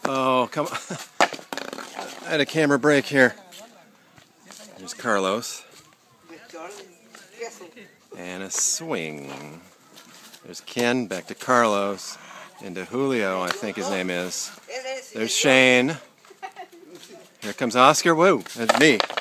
Oh, come on. I had a camera break here. There's Carlos. And a swing. There's Ken, back to Carlos, into Julio, I think his name is. There's Shane. Here comes Oscar. Woo, that's me.